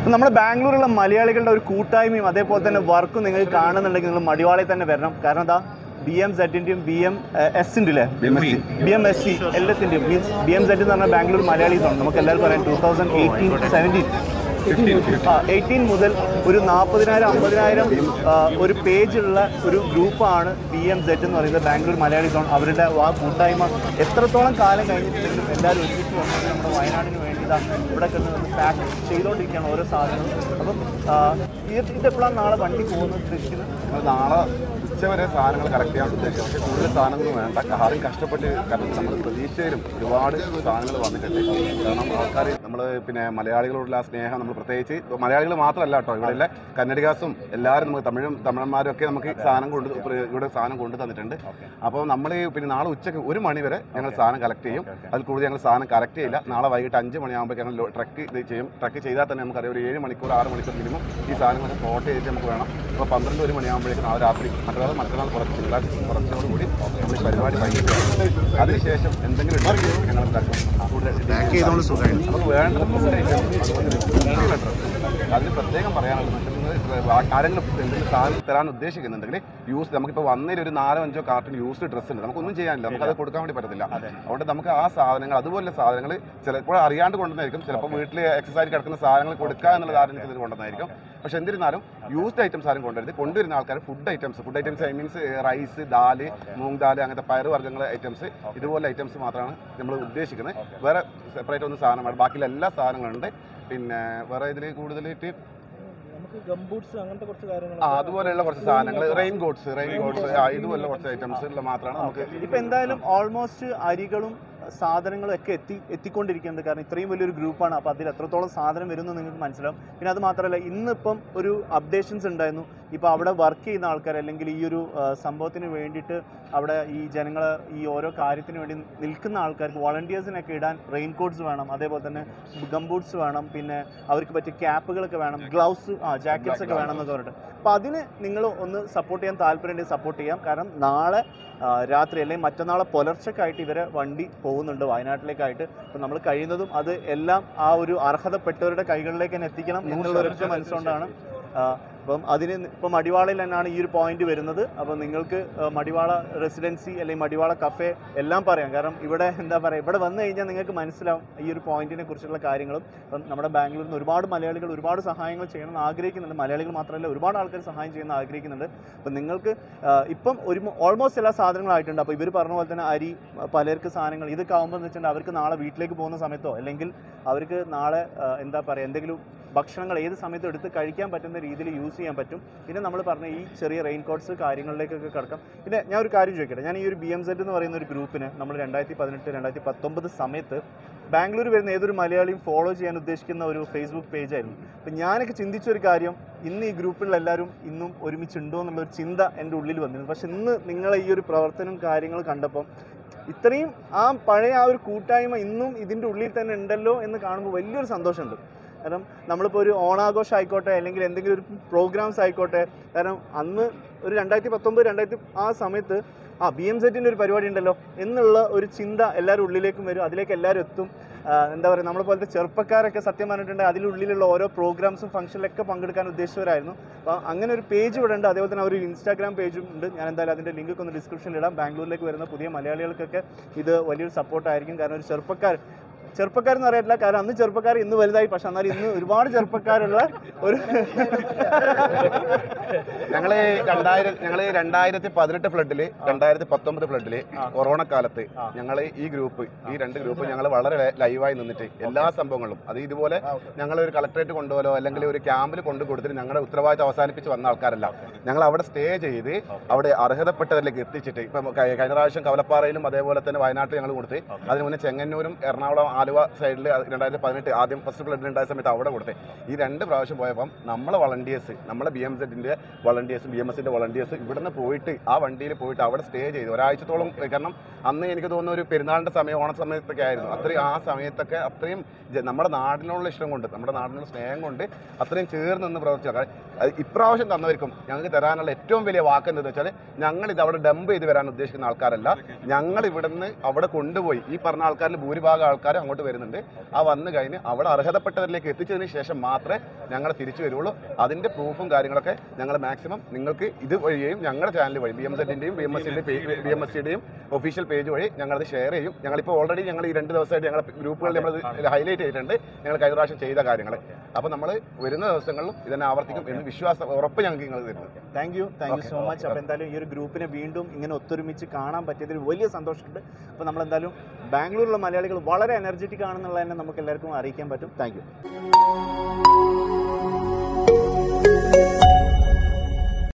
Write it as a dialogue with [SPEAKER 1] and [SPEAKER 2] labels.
[SPEAKER 1] നമ്മുടെ ബാംഗ്ലൂരിലുള്ള മലയാളികളുടെ ഒരു കൂട്ടായ്മയും അതേപോലെ തന്നെ വർക്കും നിങ്ങൾക്ക് കാണുന്നുണ്ടെങ്കിൽ നിങ്ങൾ മടിവാളയിൽ തന്നെ വരണം. കാരണം എന്താ BMZൻ്റെയും BMS അല്ലേ BMSC എല്ലാത്തിൻ്റെയും മീൻസ് BMZ എന്ന് പറഞ്ഞാൽ ബാംഗ്ലൂർ മലയാളീസാണ്. നമുക്ക് എല്ലാവർക്കും പറയാം 2018 മുതൽ ഒരു 40,000 50,000 ഒരു പേജുള്ള ഒരു ഗ്രൂപ്പാണ് BMZ എന്ന് പറയുന്നത്, ബാംഗ്ലൂർ മലയാളീസാണ്. അവരുടെ ആ കൂട്ടായ്മ എത്രത്തോളം കാലം കഴിഞ്ഞിട്ടുണ്ടെങ്കിലും എല്ലാവരും ഒരുമിച്ച് വന്നത് നമ്മുടെ വയനാടിന് വേണ്ടി ഇവിടെ പാക്ക് ചെയ്തുകൊണ്ടിരിക്കുകയാണ് ഓരോ സാധനങ്ങളും. അപ്പം ഇതെപ്പോഴാണ് നാളെ വണ്ടി പോകുന്നത് ഉദ്ദേശിക്കുന്നത്?
[SPEAKER 2] നാളെ ഉച്ചവരെ സാധനങ്ങൾ കളക്ട് ചെയ്യാൻ ഉദ്ദേശിക്കുന്നത്. പക്ഷേ കൂടുതൽ സാധനങ്ങൾ വേണ്ട, ആരും കഷ്ടപ്പെട്ട് കാരണം നമ്മൾ പ്രതീക്ഷയിലും ഒരുപാട് സാധനങ്ങൾ വന്നിട്ടുണ്ട്. കാരണം ആൾക്കാർ നമ്മൾ പിന്നെ മലയാളികളോടുള്ള ആ സ്നേഹം നമ്മൾ പ്രത്യേകിച്ച് മലയാളികൾ മാത്രമല്ല കേട്ടോ, ഇവിടെയുള്ള കന്നഡികാസും എല്ലാവരും നമുക്ക് തമിഴന്മാരും ഒക്കെ നമുക്ക് ഇവിടെ സാധനം കൊണ്ടു തന്നിട്ടുണ്ട്. അപ്പോൾ നമ്മൾ പിന്നെ നാളെ ഉച്ചയ്ക്ക് 1 മണി വരെ ഞങ്ങൾ സാധനം കളക്ട് ചെയ്യും. അതിൽ കൂടുതൽ ഞങ്ങൾ സാധനം കളക്ട് ചെയ്യില്ല. നാളെ വൈകിട്ട് 5 മണിയാകുമ്പോൾ ഞങ്ങൾ ട്രക്ക് ചെയ്യും. ട്രക്ക് ചെയ്താൽ തന്നെ നമുക്കറിയാം ഒരു 7 മണിക്കൂർ 6 മണിക്കൂർ മിനിമം ഈ സാധനങ്ങളൊക്കെ സോർട്ട് ചെയ്തിട്ട് നമുക്ക് വേണം. അപ്പോൾ 12-1 മണിയാകുമ്പോഴേക്കും നാളെ രാത്രി മറ്റന്നാൾ കുറച്ചോടുകൂടി നമ്മൾ പരിപാടി വൈകിട്ട് അതിനുശേഷം എന്തെങ്കിലും ഞങ്ങൾ നമുക്ക് വേണ്ട അതിന് പ്രത്യേകം പറയാനുള്ളത് ആരെങ്കിലും എന്തെങ്കിലും സാധനം തരാൻ ഉദ്ദേശിക്കുന്നുണ്ടെങ്കിൽ നമുക്കിപ്പോൾ വന്നതിൽ ഒരു 4-5 കാർട്ടൺ യൂസ്ഡ് ഡ്രസ്സ് ഉണ്ട്, നമുക്കൊന്നും ചെയ്യാനില്ല, നമുക്കത് കൊടുക്കാൻ വേണ്ടി പറ്റത്തില്ല. അതുകൊണ്ട് നമുക്ക് ആ സാധനങ്ങൾ അതുപോലെ സാധനങ്ങൾ ചിലപ്പോൾ അറിയാണ്ട് കൊണ്ടുവന്നായിരിക്കും, ചിലപ്പോൾ വീട്ടിൽ എക്സസൈസ് കിടക്കുന്ന സാധനങ്ങൾ കൊടുക്കുക എന്നുള്ള ആരെങ്കിലും ഇത് കൊണ്ടുവന്നായിരിക്കും. പക്ഷെ എന്നിരുന്നാലും യൂസ്ഡ് ഐറ്റംസ് ആരും കൊണ്ടുവരുന്ന ആൾക്കാർ food items I means rice, ദാല്, മൂങ് ദാല്, അങ്ങനത്തെ പയറുവർഗ്ഗങ്ങൾ ഐറ്റംസ് ഇതുപോലെ ഐറ്റംസ് മാത്രമാണ് നമ്മൾ ഉദ്ദേശിക്കുന്നത്. വേറെ സെപ്പറേറ്റ് ഒന്നും സാധനമാണ്, ബാക്കിയുള്ള എല്ലാ സാധനങ്ങളുണ്ട്. പിന്നെ വേറെ ഇതിൽ കൂടുതലായിട്ട് അതുപോലെയുള്ള കുറച്ച് സാധനങ്ങൾ റെയിൻ കോട്ട്സ് ഇതുപോലുള്ള കുറച്ച് ഐറ്റംസ് മാത്രമാണ് നമുക്ക്.
[SPEAKER 1] ഇപ്പം എന്തായാലും ഓൾമോസ്റ്റ് അരികളും സാധനങ്ങളും ഒക്കെ എത്തിക്കൊണ്ടിരിക്കുന്നുണ്ട്. കാരണം ഇത്രയും വലിയൊരു ഗ്രൂപ്പാണ്, അപ്പോൾ അതിൽ എത്രത്തോളം സാധനം വരുമെന്ന് നിങ്ങൾക്ക് മനസ്സിലാവും. പിന്നെ അത് മാത്രമല്ല ഇന്നിപ്പം ഒരു അപ്ഡേഷൻസ് ഉണ്ടായിരുന്നു. ഇപ്പോൾ അവിടെ വർക്ക് ചെയ്യുന്ന ആൾക്കാർ അല്ലെങ്കിൽ ഈ ഒരു സംഭവത്തിന് വേണ്ടിയിട്ട് അവിടെ ഈ ജനങ്ങൾ ഈ ഓരോ കാര്യത്തിന് വേണ്ടി നിൽക്കുന്ന ആൾക്കാർക്ക് വോളണ്ടിയേഴ്സിനൊക്കെ ഇടാൻ റെയിൻ കോട്ട്സ് വേണം, അതേപോലെ തന്നെ ഗംബൂട്ട്സ് വേണം, പിന്നെ അവർക്ക് പറ്റിയ ക്യാപ്പുകളൊക്കെ വേണം, ഗ്ലൗസ് ജാക്കറ്റ്സ് ഒക്കെ വേണം എന്നൊക്കെ പറഞ്ഞിട്ട്. അപ്പോൾ അതിന് നിങ്ങൾ ഒന്ന് സപ്പോർട്ട് ചെയ്യാൻ താല്പര്യമുണ്ടെങ്കിൽ സപ്പോർട്ട് ചെയ്യാം. കാരണം നാളെ രാത്രി അല്ലെങ്കിൽ മറ്റന്നാളെ പുലർച്ചക്കായിട്ട് ഇവരെ വണ്ടി പോകുന്നുണ്ട് വയനാട്ടിലേക്കായിട്ട്. അപ്പം നമ്മൾ കഴിയുന്നതും അത് എല്ലാം ആ ഒരു അർഹതപ്പെട്ടവരുടെ കൈകളിലേക്ക് തന്നെ എത്തിക്കണം എന്നുള്ള ഒരൊറ്റ മനസ്സുകൊണ്ടാണ്. അപ്പം അതിന് ഇപ്പം മടിവാളയിൽ തന്നെയാണ് ഈ ഒരു പോയിന്റ് വരുന്നത്. അപ്പം നിങ്ങൾക്ക് മടിവാള റെസിഡൻസി അല്ലെങ്കിൽ മടിവാള കഫേ എല്ലാം പറയാം. കാരണം ഇവിടെ എന്താ പറയുക, ഇവിടെ വന്നു കഴിഞ്ഞാൽ നിങ്ങൾക്ക് മനസ്സിലാവും ഈ ഒരു പോയിന്റിനെ കുറിച്ചുള്ള കാര്യങ്ങളും. അപ്പം നമ്മുടെ ബാംഗ്ലൂരിൽ നിന്ന് ഒരുപാട് മലയാളികൾ ഒരുപാട് സഹായങ്ങൾ ചെയ്യണമെന്ന് ആഗ്രഹിക്കുന്നുണ്ട്. മലയാളികൾ മാത്രമല്ല ഒരുപാട് ആൾക്കാർ സഹായം ചെയ്യുന്ന ആഗ്രഹിക്കുന്നുണ്ട്. അപ്പം നിങ്ങൾക്ക് ഇപ്പം ഓൾമോസ്റ്റ് എല്ലാ സാധനങ്ങളായിട്ടുണ്ട്. അപ്പോൾ ഇവർ പറഞ്ഞ പോലെ തന്നെ അരി, പലർക്ക് സാധനങ്ങൾ ഇതൊക്കെ ആകുമ്പോൾ എന്ന് വെച്ചിട്ടുണ്ടെങ്കിൽ അവർക്ക് നാളെ വീട്ടിലേക്ക് പോകുന്ന സമയത്തോ അല്ലെങ്കിൽ അവർക്ക് നാളെ എന്താ പറയുക എന്തെങ്കിലും ഭക്ഷണങ്ങൾ ഏത് സമയത്തും എടുത്ത് കഴിക്കാൻ പറ്റുന്ന രീതിയിൽ യൂസ് ചെയ്യാൻ പറ്റും. പിന്നെ നമ്മൾ പറഞ്ഞ ഈ ചെറിയ റെയിൻ കോട്ട്സ് കാര്യങ്ങളിലേക്കൊക്കെ കിടക്കാം. പിന്നെ ഞാൻ ഒരു കാര്യം ചോദിക്കട്ടെ, ഞാൻ ഈ ഒരു BMZ എന്ന് പറയുന്ന ഒരു ഗ്രൂപ്പിന് നമ്മൾ 2018-2019 സമയത്ത് ബാംഗ്ലൂർ വരുന്ന ഏതൊരു മലയാളിയും ഫോളോ ചെയ്യാൻ ഉദ്ദേശിക്കുന്ന ഒരു ഫേസ്ബുക്ക് പേജായിരുന്നു. അപ്പം ഞാനൊക്കെ ചിന്തിച്ചൊരു കാര്യം, ഇന്ന് ഈ ഗ്രൂപ്പിലെല്ലാവരും ഇന്നും ഒരുമിച്ചുണ്ടോ എന്നുള്ളൊരു ചിന്ത എൻ്റെ ഉള്ളിൽ വന്നിരുന്നു. പക്ഷെ ഇന്ന് നിങ്ങളെ ഈ ഒരു പ്രവർത്തനം കാര്യങ്ങൾ കണ്ടപ്പം ഇത്രയും ആ പഴയ ആ ഒരു കൂട്ടായ്മ ഇന്നും ഇതിൻ്റെ ഉള്ളിൽ തന്നെ ഉണ്ടല്ലോ എന്ന് കാണുമ്പോൾ വലിയൊരു സന്തോഷമുണ്ട്. കാരണം നമ്മളിപ്പോൾ ഒരു ഓണാഘോഷം ആയിക്കോട്ടെ അല്ലെങ്കിൽ എന്തെങ്കിലും ഒരു പ്രോഗ്രാംസ് ആയിക്കോട്ടെ, കാരണം അന്ന് ഒരു 2019 ആ സമയത്ത് BMZൻ്റെ ഒരു പരിപാടി ഉണ്ടല്ലോ എന്നുള്ള ഒരു ചിന്ത എല്ലാവരും ഉള്ളിലേക്കും വരും, അതിലേക്ക് എല്ലാവരും എത്തും. എന്താ പറയുക, നമ്മളെ പോലത്തെ ചെറുപ്പക്കാരൊക്കെ സത്യം പറഞ്ഞിട്ടുണ്ട് അതിനുള്ളിലുള്ള ഓരോ പ്രോഗ്രാംസും ഫംഗ്ഷനിലൊക്കെ പങ്കെടുക്കാൻ ഉദ്ദേശിച്ചവരായിരുന്നു. അപ്പോൾ അങ്ങനെ ഒരു പേജ് ഇവിടെ ഉണ്ട്. അതേപോലെ തന്നെ ഒരു ഇൻസ്റ്റാഗ്രാം പേജും ഉണ്ട്. ഞാൻ എന്തായാലും അതിൻ്റെ ലിങ്കൊക്കെ ഒന്ന് ഡിസ്ക്രിപ്ഷനിൽ ഇടാം. ബാംഗ്ലൂരിലേക്ക് വരുന്ന പുതിയ മലയാളികൾക്കൊക്കെ ഇത് വലിയൊരു സപ്പോർട്ടായിരിക്കും. കാരണം ഒരു ചെറുപ്പക്കാരെന്ന് അറിയില്ല, കാരണം അന്ന് ചെറുപ്പക്കാർ ഇന്ന് വലുതായി, പക്ഷെ എന്നാൽ ഇന്ന് ഒരുപാട് ചെറുപ്പക്കാരുള്ള ഒരു
[SPEAKER 2] ഞങ്ങള് 2018 ഫ്ലഡില് 2019 ഫ്ലഡില് കൊറോണ കാലത്ത് ഞങ്ങൾ ഈ രണ്ട് ഗ്രൂപ്പ് ഞങ്ങൾ വളരെ ലൈവായി നിന്നിട്ട് എല്ലാ സംഭവങ്ങളും അത് ഇതുപോലെ ഞങ്ങൾ ഒരു കളക്ടറേറ്റ് കൊണ്ടുപോലോ അല്ലെങ്കിൽ ഒരു ക്യാമ്പിൽ കൊണ്ടു കൊടുത്തിട്ട് ഞങ്ങളുടെ ഉത്തരവാദിത്തം അവസാനിപ്പിച്ച് വന്ന ആൾക്കാരല്ല. ഞങ്ങൾ അവിടെ സ്റ്റേ ചെയ്ത് അവിടെ അർഹതപ്പെട്ടവരിലേക്ക് എത്തിച്ചിട്ട് ഇപ്പം കഴിഞ്ഞ പ്രാവശ്യം കവലപ്പാറയിലും അതേപോലെ തന്നെ വയനാട്ടിൽ ഞങ്ങൾ കൊടുത്ത്, അതിന് മുന്നേ ചെങ്ങന്നൂരും എറണാകുളം ആലുവ സൈഡിൽ 2018 ആദ്യം ഫസ്റ്റ് ഫ്ലഡ് ഉണ്ടായ സമയത്ത് അവിടെ കൊടുത്തേ. ഈ 2 പ്രാവശ്യം പോയപ്പം നമ്മളെ വളണ്ടിയേഴ്സ്, നമ്മളെ BMZൻ്റെ വളണ്ടിയേഴ്സും BMSൻ്റെ വളണ്ടിയേഴ്സ് ഇവിടുന്ന് പോയിട്ട് ആ വണ്ടിയിൽ പോയിട്ട് അവിടെ സ്റ്റേ ചെയ്തു ഒരാഴ്ചത്തോളം. കാരണം അന്ന് എനിക്ക് തോന്നുന്ന ഒരു പെരുന്നാളിൻ്റെ സമയം ഓണ സമയത്തൊക്കെ ആയിരുന്നു. ആ സമയത്തൊക്കെ അത്രയും നമ്മുടെ നാടിനുള്ള ഇഷ്ടം കൊണ്ട് നമ്മുടെ നാടിനുള്ള സ്നേഹം കൊണ്ട് അത്രയും ചേർന്ന് നിന്ന് പ്രവർത്തിച്ചു. ഇപ്രാവശ്യം തന്നവർക്കും ഞങ്ങൾക്ക് തരാനുള്ള ഏറ്റവും വലിയ വാക്ക് എന്താണെന്ന് വെച്ചാൽ ഞങ്ങളിത് അവിടെ ഡംപ് ചെയ്ത് വരാൻ ഉദ്ദേശിക്കുന്ന ആൾക്കാരല്ല. ഞങ്ങൾ ഇവിടുന്ന് അവിടെ കൊണ്ടുപോയി ഈ പറഞ്ഞ ആൾക്കാരിൽ ഭൂരിഭാഗം ആൾക്കാർ അങ്ങോട്ട് വരുന്നുണ്ട്. ആ വന്നു കഴിഞ്ഞ് അവിടെ അർഹതപ്പെട്ടവരിലേക്ക് എത്തിച്ചതിന് ശേഷം മാത്രമേ ഞങ്ങൾ തിരിച്ചു വരുള്ളൂ. അതിൻ്റെ പ്രൂഫും കാര്യങ്ങളൊക്കെ ഞങ്ങൾ മാക്സിമം നിങ്ങൾക്ക് ഇത് വഴിയും ഞങ്ങളുടെ ചാനൽ വഴി BMZൻ്റെയും BMSCയുടെയും ഒഫീഷ്യൽ പേജ് വഴി ഞങ്ങളത് ഷെയർ ചെയ്യും. ഞങ്ങളിപ്പോൾ ഓൾറെഡി ഞങ്ങൾ ഈ 2 ദിവസമായിട്ട് ഞങ്ങളുടെ ഗ്രൂപ്പുകളിൽ നമ്മൾ ഹൈലൈറ്റ് ചെയ്തിട്ടുണ്ട് ഞങ്ങൾ കഴിഞ്ഞ പ്രാവശ്യം ചെയ്ത കാര്യങ്ങൾ. അപ്പോൾ നമ്മൾ വരുന്ന ദിവസങ്ങളിലും ഇതന്നെ ആവർത്തിക്കും എന്ന് വിശ്വാസം ഉറപ്പ് ഞങ്ങൾക്ക് നിങ്ങൾ തരുന്നത്.
[SPEAKER 1] Thank you so much. അപ്പോൾ എന്തായാലും ഈ ഒരു ഗ്രൂപ്പിനെ വീണ്ടും ഇങ്ങനെ ഒത്തൊരുമിച്ച് കാണാൻ പറ്റിയതിൽ വലിയ സന്തോഷമുണ്ട്. അപ്പോൾ നമ്മളെന്തായാലും ബാംഗ്ലൂരിലുള്ള മലയാളികൾ വളരെ എനർജറ്റിക് ആണെന്നുള്ളത് തന്നെ നമുക്ക് എല്ലാവർക്കും അറിയിക്കാൻ പറ്റും. Thank U.